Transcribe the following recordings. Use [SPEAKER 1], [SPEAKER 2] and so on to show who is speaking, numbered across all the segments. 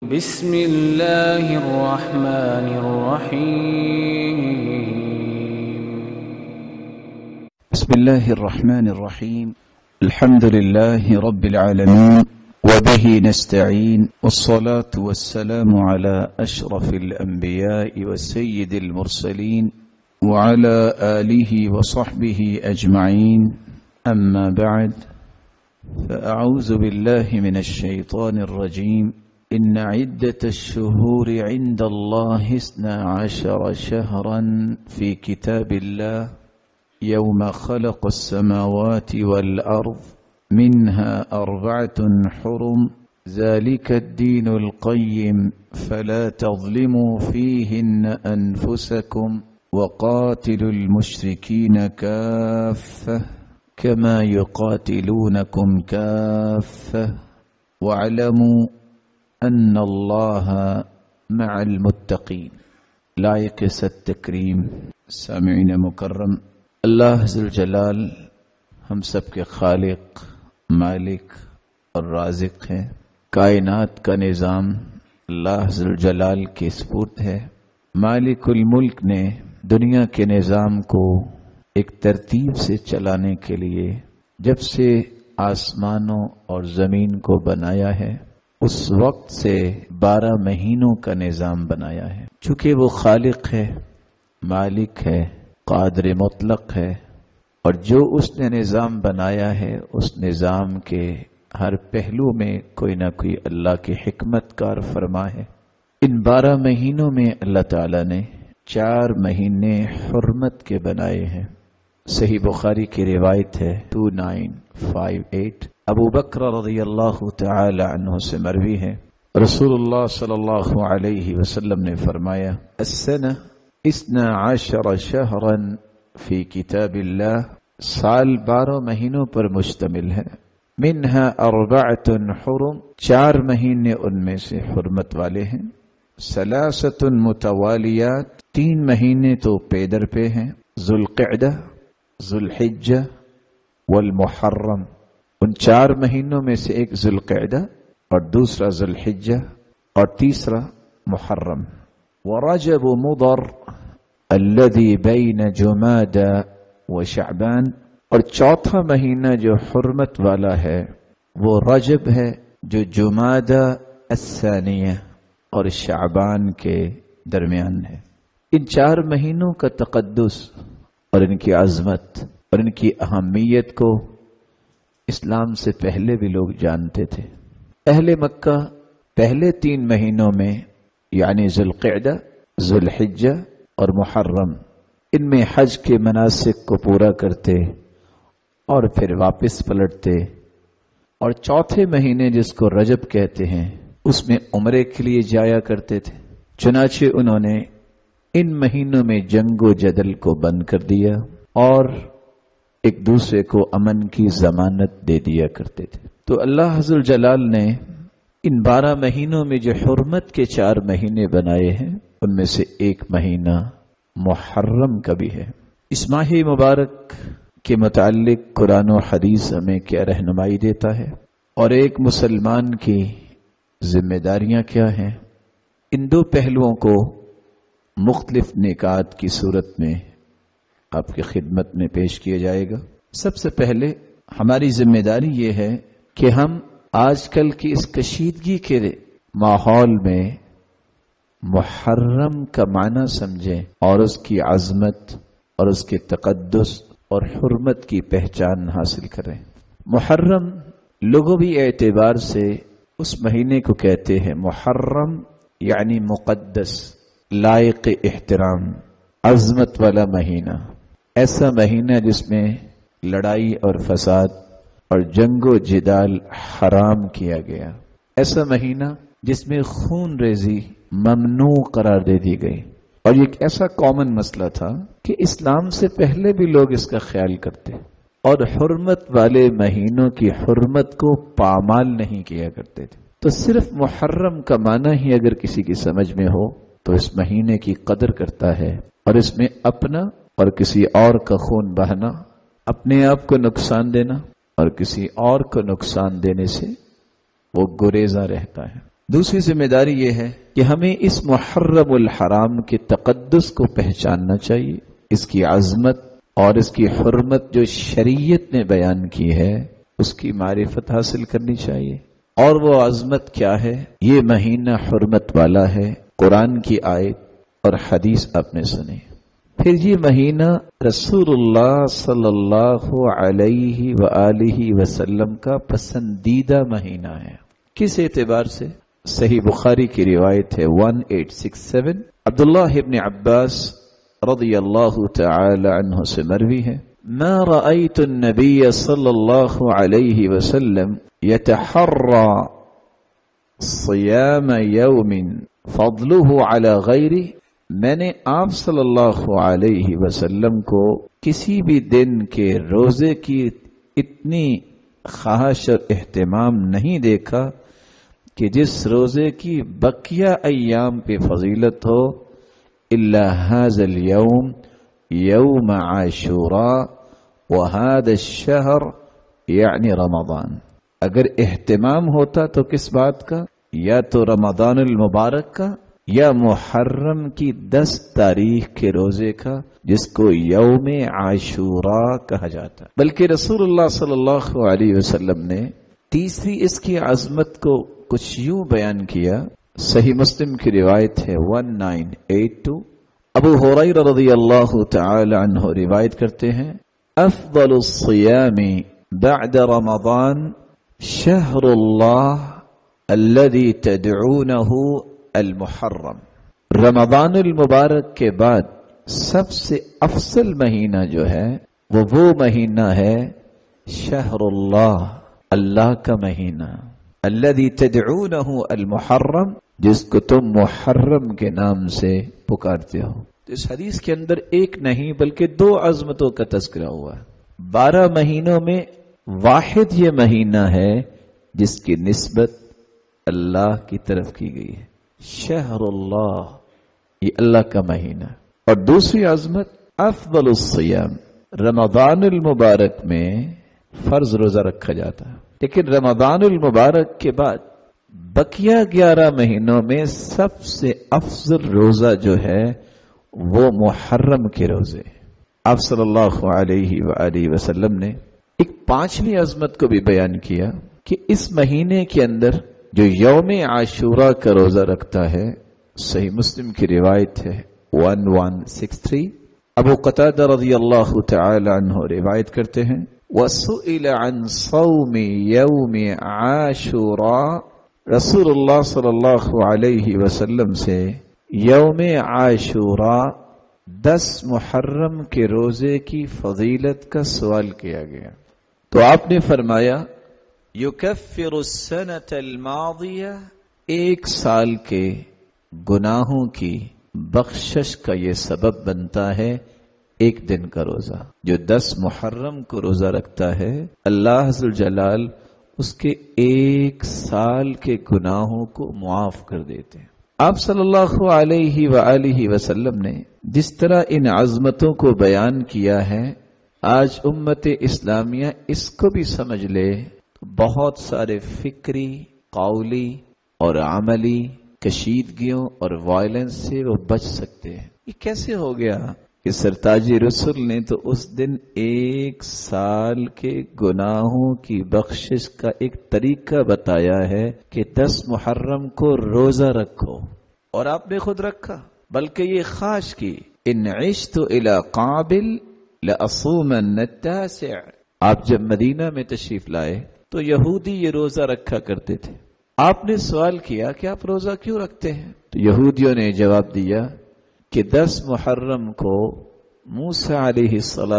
[SPEAKER 1] بسم اللہ الرحمن الرحیم
[SPEAKER 2] بسم الله الرحمن الرحيم الحمد لله رب العالمين وبه نستعين والصلاة والسلام على أشرف الأنبياء وسيد المرسلين وعلى آله وصحبه أجمعين أما بعد فأعوذ بالله من الشيطان الرجيم إن عدة الشهور عند الله 12 شهرا في كتاب الله يوم خلق السماوات والأرض منها 4 حرم ذلك الدين القيم فلا تظلموا فيهن أنفسكم وقاتلوا المشركين كافة كما يقاتلونكم كافة واعلموا ان اللہ مع المتقین. لائق ست تکریم سامعین مکرم، اللہ ذو الجلال ہم سب کے خالق، مالک اور رازق ہے. کائنات کا نظام اللہ ذو الجلال کے سپرد ہے. مالک الملک نے دنیا کے نظام کو ایک ترتیب سے چلانے کے لیے جب سے آسمانوں اور زمین کو بنایا ہے اس وقت سے 12 مہینوں کا نظام بنایا ہے. چونکہ وہ خالق ہے، مالک ہے، قادر مطلق ہے، اور جو اس نے نظام بنایا ہے اس نظام کے ہر پہلو میں کوئی نہ کوئی اللہ کی حکمت کار فرما ہے. ان 12 مہینوں میں اللہ تعالی نے 4 مہینے حرمت کے بنائے ہیں. صحیح بخاری کی روایت ہے 2958، ابو بکر رضی اللہ تعالی عنہ سے مروی ہے، رسول اللہ صلی اللہ علیہ وسلم نے فرمایا السنہ 12 شہرا فی کتاب اللہ، سال 12 مہینوں پر مشتمل ہے. منہا 4 حرم، 4 مہینے ان میں سے حرمت والے ہیں. 3 متوالیات، 3 مہینے تو پے در پہ ہیں، ذو القعدہ، ذو الحجہ والمحرم. ان 4 مہینوں میں سے ایک ذو القعدہ اور دوسرا ذو الحجہ اور تیسرا محرم. ورجب مضر الذي بین جمادى وشعبان، اور چوتھا مہینہ جو حرمت والا ہے وہ رجب ہے جو جمادى الثانیہ اور شعبان کے درمیان ہے. ان 4 مہینوں کا تقدس اور ان کی عظمت اور ان کی اہمیت کو اسلام سے پہلے بھی لوگ جانتے تھے. اہل مکہ پہلے 3 مہینوں میں یعنی ذو القعدہ، ذو الحجہ اور محرم، ان میں حج کے مناسک کو پورا کرتے اور پھر واپس پلٹتے، اور چوتھے مہینے جس کو رجب کہتے ہیں اس میں عمرے کے لیے جایا کرتے تھے. چنانچہ انہوں نے ان مہینوں میں جنگ و جدل کو بند کر دیا اور ایک دوسرے کو امن کی ضمانت دے دیا کرتے تھے. تو اللہ ذو الجلال نے ان 12 مہینوں میں جو حرمت کے 4 مہینے بنائے ہیں ان میں سے ایک مہینہ محرم کا بھی ہے. اس ماہ مبارک کے متعلق قرآن و حدیث ہمیں کیا رہنمائی دیتا ہے اور ایک مسلمان کی ذمہ داریاں کیا ہیں، ان 2 پہلوؤں کو مختلف نکات کی صورت میں آپ کی خدمت میں پیش کیا جائے گا. سب سے پہلے ہماری ذمہ داری یہ ہے کہ ہم آج کل کی اس کشیدگی کے ماحول میں محرم کا معنی سمجھیں اور اس کی عظمت اور اس کے تقدس اور حرمت کی پہچان حاصل کریں. محرم لغوی اعتبار سے اس مہینے کو کہتے ہیں محرم یعنی مقدس، لائق احترام، عظمت والا مہینہ. ایسا مہینہ جس میں لڑائی اور فساد اور جنگ و جدال حرام کیا گیا. ایسا مہینہ جس میں خون ریزی ممنوع قرار دے دی گئی. اور یہ ایک ایسا کامن مسئلہ تھا کہ اسلام سے پہلے بھی لوگ اس کا خیال کرتے اور حرمت والے مہینوں کی حرمت کو پامال نہیں کیا کرتے تھے. تو صرف محرم کا معنی ہی اگر کسی کی سمجھ میں ہو تو اس مہینے کی قدر کرتا ہے اور اس میں اپنا اور کسی اور کا خون بہنا، اپنے آپ کو نقصان دینا اور کسی اور کو نقصان دینے سے وہ گریزاں رہتا ہے. دوسری ذمہ داری یہ ہے کہ ہمیں اس محرم الحرام کے تقدس کو پہچاننا چاہیے، اس کی عظمت اور اس کی حرمت جو شریعت نے بیان کی ہے اس کی معرفت حاصل کرنی چاہیے۔ اور وہ عظمت کیا ہے؟ یہ مہینہ حرمت والا ہے، قرآن کی آیت اور حدیث آپ نے سنی۔ پھر یہ مہینہ رسول اللہ صلی اللہ علیہ وآلہ وسلم کا پسندیدہ مہینہ ہے۔ کس اعتبار سے؟ صحیح بخاری کی روایت ہے 1867، عبداللہ ابن عباس رضی اللہ تعالی عنہ سے مروی ہے، ما رأيت النبي صلی اللہ علیہ وسلم يتحرى صيام يوم فضله على غيره، میں نے آپ صلی اللہ علیہ وسلم کو کسی بھی دن کے روزے کی اتنی خواہش اور اہتمام نہیں دیکھا کہ جس روزے کی بقیہ ایام پہ فضیلت ہو، الا هذا اليوم يوم عاشوراء وهذا الشهر یعنی رمضان۔ اگر اہتمام ہوتا تو کس بات کا؟ یا تو رمضان المبارک کا یا محرم کی 10 تاریخ کے روزے کا، جس کو یوم عاشوراء کہا جاتا۔ بلکہ رسول اللہ صلی اللہ علیہ وسلم نے تیسری اس کی عظمت کو کچھ یوں بیان کیا، صحیح مسلم کی روایت ہے 1982، ابو ہریرہ رضی اللہ تعالی عنہ روایت کرتے ہیں، افضل الصیام بعد رمضان شہر اللہ الذي تدعونه المحرم، رمضان المبارک کے بعد سب سے افضل مہینہ جو ہے وہ مہینہ ہے شہر اللہ، اللہ کا مہینہ، الذي تدعونه المحرم، جس کو تم محرم کے نام سے پکارتے ہو۔ تو اس حدیث کے اندر ایک نہیں بلکہ 2 عظمتوں کا تذکرہ ہوا ہے۔ 12 مہینوں میں واحد یہ مہینہ ہے جس کی نسبت اللہ کی طرف کی گئی ہے، شہر اللہ، یہ اللہ کا مہینہ۔ اور دوسری عظمت افضل الصیام، رمضان المبارک میں فرض روزہ رکھا جاتا ہے، لیکن رمضان المبارک کے بعد بقیہ 11 مہینوں میں سب سے افضل روزہ جو ہے وہ محرم کے روزے۔ آپ صلی اللہ علیہ وآلہ وسلم نے ایک 5ویں عظمت کو بھی بیان کیا کہ اس مہینے کے اندر جو یوم عاشوراء کا روزہ رکھتا ہے، صحیح مسلم کی روایت ہے 1163، ابو قتادہ رضی اللہ تعالی عنہ روایت کرتے ہیں، وَسُئِلَ عَنْ صَوْمِ يَوْمِ عَاشُورَا، رسول اللہ صلی اللہ علیہ وسلم سے یوم عاشوراء 10 محرم کے روزے کی فضیلت کا سوال کیا گیا، تو آپ نے فرمایا یکفر السنۃ الماضیہ، 1 سال کے گناہوں کی بخشش کا یہ سبب بنتا ہے ایک دن کا روزہ۔ جو 10 محرم کو روزہ رکھتا ہے، اللہ عز وجل اس کے 1 سال کے گناہوں کو معاف کر دیتے ہیں۔ آپ صلی اللہ علیہ وآلہ وسلم نے جس طرح ان عظمتوں کو بیان کیا ہے، آج امت اسلامیہ اس کو بھی سمجھ لے تو بہت سارے فکری، قولی اور عملی کشیدگیوں اور وائلنس سے وہ بچ سکتے ہیں۔ یہ کیسے ہو گیا کہ سرتاج رسول نے تو اس دن 1 سال کے گناہوں کی بخشش کا ایک طریقہ بتایا ہے کہ 10 محرم کو روزہ رکھو، اور آپ نے خود رکھا، بلکہ یہ خواہش کی ان عشت الی قابل لأصومن التاسع۔ آپ جب مدینہ میں تشریف لائے تو یہودی یہ روزہ رکھا کرتے تھے۔ آپ نے سوال کیا کہ آپ روزہ کیوں رکھتے ہیں؟ تو یہودیوں نے جواب دیا کہ 10 محرم کو موسیٰ علیہ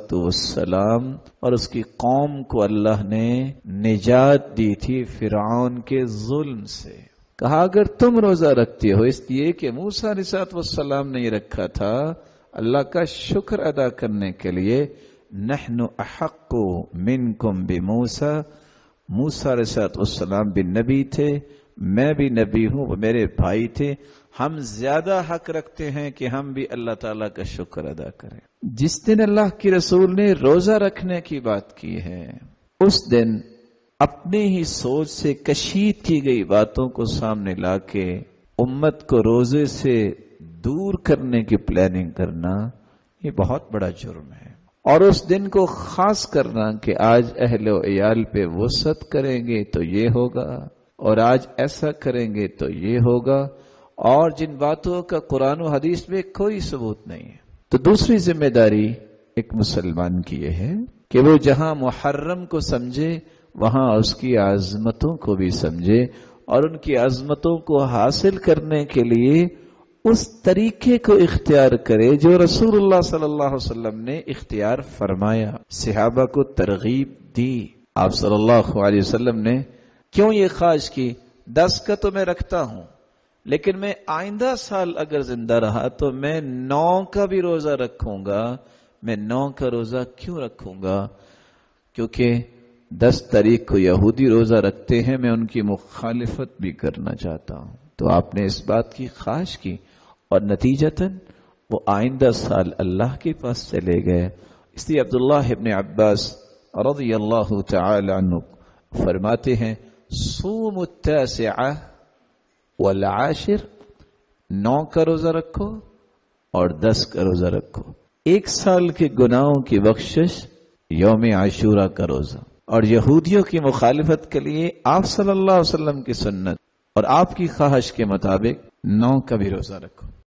[SPEAKER 2] السلام اور اس کی قوم کو اللہ نے نجات دی تھی فرعون کے ظلم سے۔ کہا اگر تم روزہ رکھتے ہو اس لیے کہ موسیٰ علیہ السلام نے یہ رکھا تھا، اللہ کا شکر ادا کرنے کے لیے، نحن احق منکم بموسیٰ، موسیٰ علیہ السلام بھی نبی تھے، میں بھی نبی ہوں، وہ میرے بھائی تھے، ہم زیادہ حق رکھتے ہیں کہ ہم بھی اللہ تعالیٰ کا شکر ادا کریں۔ جس دن اللہ کے رسول نے روزہ رکھنے کی بات کی ہے، اس دن اپنے ہی سوچ سے کشید کی گئی باتوں کو سامنے لا کے امت کو روزے سے دور کرنے کی پلاننگ کرنا، یہ بہت بڑا جرم ہے۔ اور اس دن کو خاص کرنا کہ آج اہل و عیال پہ وسعت کریں گے تو یہ ہوگا، اور آج ایسا کریں گے تو یہ ہوگا، اور جن باتوں کا قرآن و حدیث میں کوئی ثبوت نہیں ہے۔ تو دوسری ذمہ داری ایک مسلمان کی یہ ہے کہ وہ جہاں محرم کو سمجھے وہاں اس کی عظمتوں کو بھی سمجھے، اور ان کی عظمتوں کو حاصل کرنے کے لیے اس طریقے کو اختیار کرے جو رسول اللہ صلی اللہ علیہ وسلم نے اختیار فرمایا، صحابہ کو ترغیب دی۔ آپ صلی اللہ علیہ وسلم نے کیوں یہ خواہش کی، 10 کا تو میں رکھتا ہوں، لیکن میں آئندہ سال اگر زندہ رہا تو میں 9 کا بھی روزہ رکھوں گا۔ میں 9 کا روزہ کیوں رکھوں گا؟ کیونکہ 10 تاریخ کو یہودی روزہ رکھتے ہیں، میں ان کی مخالفت بھی کرنا چاہتا ہوں۔ تو آپ نے اس بات کی خواہش کی، اور نتیجتاً وہ آئندہ سال اللہ کے پاس چلے گئے۔ اس لیے عبداللہ ابن عباس رضی اللہ تعالی عنہ فرماتے ہیں، صوم التاسعہ والعاشر، 9 کا روزہ رکھو اور 10 کا روزہ رکھو۔ 1 سال کے گناہوں کی بخشش یوم عاشورہ کا روزہ، اور یہودیوں کی مخالفت کے لیے آپ صلی اللہ علیہ وسلم کی سنت اور آپ کی خواہش کے مطابق 9 کا بھی روزہ رکھو۔